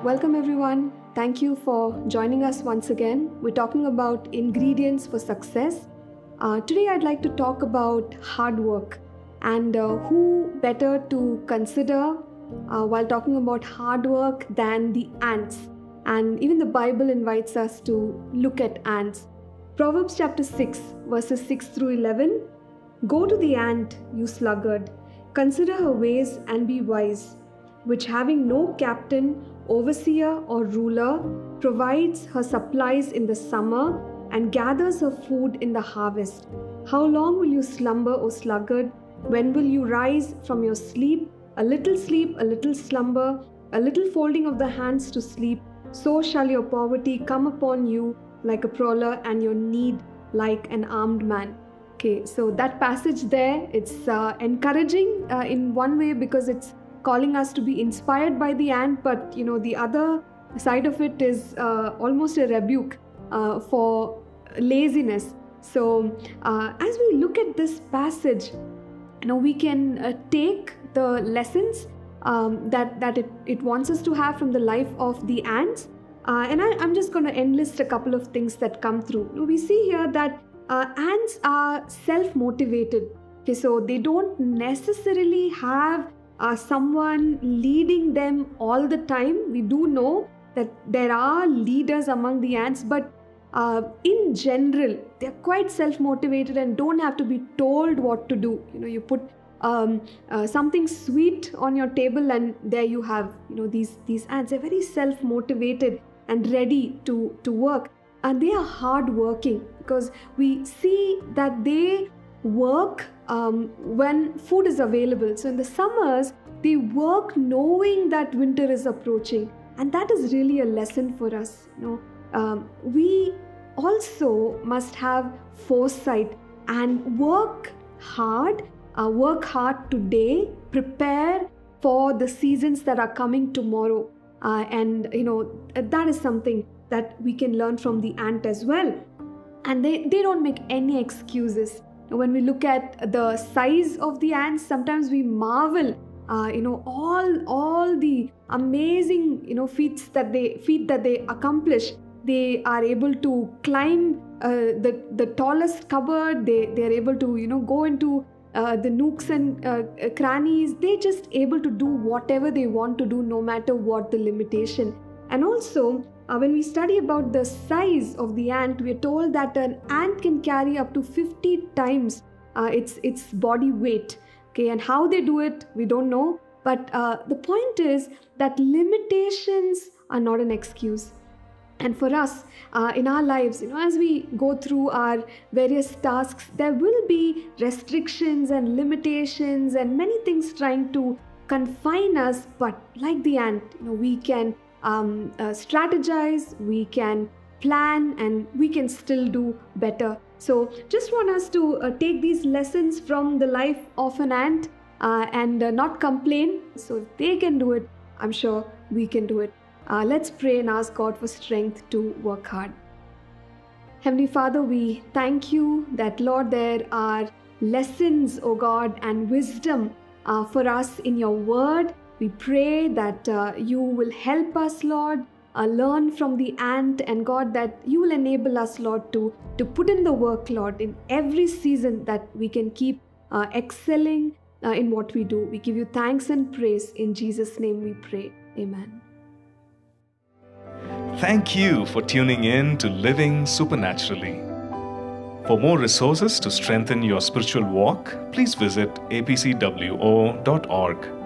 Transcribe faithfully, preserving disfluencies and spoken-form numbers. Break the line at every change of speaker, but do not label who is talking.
Welcome everyone. Thank you for joining us once again. We're talking about ingredients for success. Uh, today I'd like to talk about hard work, and uh, who better to consider uh, while talking about hard work than the ants. And even the Bible invites us to look at ants. Proverbs chapter six verses six through eleven. Go to the ant, you sluggard, consider her ways and be wise, which having no captain, overseer or ruler, provides her supplies in the summer and gathers her food in the harvest. How long will you slumber, O sluggard? When will you rise from your sleep? A little sleep, a little slumber, a little folding of the hands to sleep. So shall your poverty come upon you like a prowler, and your need like an armed man. Okay, so that passage there, it's uh, encouraging uh, in one way because it's calling us to be inspired by the ant, but you know the other side of it is uh, almost a rebuke uh, for laziness. So uh, as we look at this passage, you know we can uh, take the lessons um, that that it, it wants us to have from the life of the ants, uh, and I, I'm just going to enlist a couple of things that come through. You know, we see here that uh, ants are self-motivated. Okay, so they don't necessarily have Uh, someone leading them all the time. We do know that there are leaders among the ants, but uh, in general, they're quite self-motivated and don't have to be told what to do. You know, you put um, uh, something sweet on your table, and there you have, you know, these these ants. They're very self-motivated and ready to to work, and they are hard-working because we see that they work um, when food is available. So in the summers, they work knowing that winter is approaching, and that is really a lesson for us. You know, um, we also must have foresight and work hard. Uh, work hard today. Prepare for the seasons that are coming tomorrow, uh, and you know that is something that we can learn from the ant as well. And they they don't make any excuses. When we look at the size of the ants, sometimes we marvel, uh, you know, all all the amazing, you know, feats that they feat that they accomplish. They are able to climb uh, the the tallest cupboard. They they are able to, you know, go into uh, the nooks and uh, crannies. They're just able to do whatever they want to do, no matter what the limitation. And also, Uh, when we study about the size of the ant, we are told that an ant can carry up to fifty times uh, its its body weight. Okay, and how they do it, we don't know. But uh, the point is that limitations are not an excuse. And for us, uh, in our lives, you know, as we go through our various tasks, there will be restrictions and limitations and many things trying to confine us. But like the ant, you know, we can Um, uh, strategize, we can plan, and we can still do better. So just want us to uh, take these lessons from the life of an ant uh, and uh, not complain. So if they can do it, I'm sure we can do it. Uh, let's pray and ask God for strength to work hard. Heavenly Father, we thank you that, Lord, there are lessons, oh God, and wisdom uh, for us in your word. We pray that uh, you will help us, Lord, uh, learn from the ant, and God, that you will enable us, Lord, to, to put in the work, Lord, in every season, that we can keep uh, excelling uh, in what we do. We give you thanks and praise. In Jesus' name we pray. Amen.
Thank you for tuning in to Living Supernaturally. For more resources to strengthen your spiritual walk, please visit a p c w o dot org.